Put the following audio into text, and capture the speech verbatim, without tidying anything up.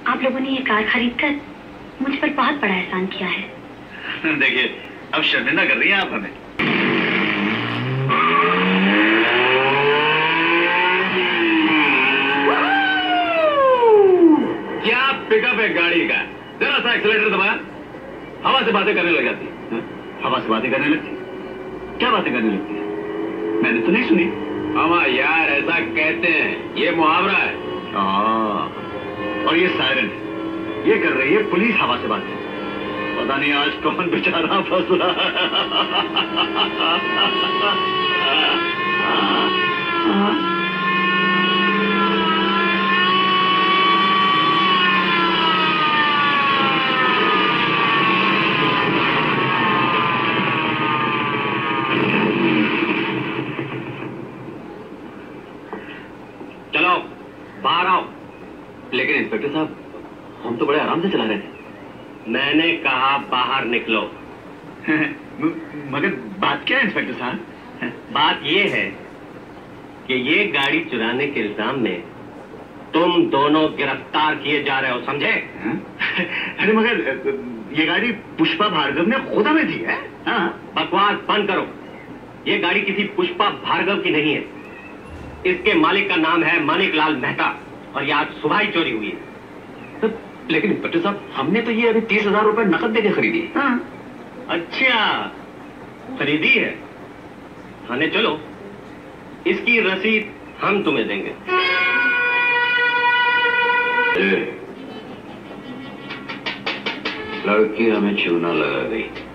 आप लोगों ने ये कार खरीद कर मुझ पर बहुत बड़ा एहसान किया है। देखिए, अब शर्मिंदा कर रही हैं आप हमें। क्या पिकअप है गाड़ी का, जरा सा एक्सीलेटर दबाया, हवा से बातें करने लग जाती है। हवा से बातें करने लगती है? क्या बातें करने लगती है? मैंने तो नहीं सुनी। हाँ यार, ऐसा कहते हैं, ये मुहावरा है। हाँ, और ये सायरन है, ये कर रही है पुलिस हवा से बातें। पता नहीं आज कौन बेचारा फंसा। चलो बाहर आओ। लेकिन इंस्पेक्टर साहब, हम तो बड़े आराम से चला रहे थे। मैंने कहा बाहर निकलो। मगर बात क्या है इंस्पेक्टर साहब? बात ये है कि ये गाड़ी चुराने के इल्जाम में तुम दोनों गिरफ्तार किए जा रहे हो, समझे? अरे मगर ये गाड़ी पुष्पा भार्गव ने खुदा में दी है। हाँ? बकवास बंद करो। ये गाड़ी किसी पुष्पा भार्गव की नहीं है। इसके मालिक का नाम है मानिक लाल मेहता और ये आज सुबह ही चोरी हुई है। लेकिन इंस्पेक्टर साहब, हमने तो ये अभी तीस हजार रुपए नकद देके खरीदी। हाँ। अच्छा, खरीदी है? थाने चलो, इसकी रसीद हम तुम्हें देंगे। लड़की हमें चूना लगा गई।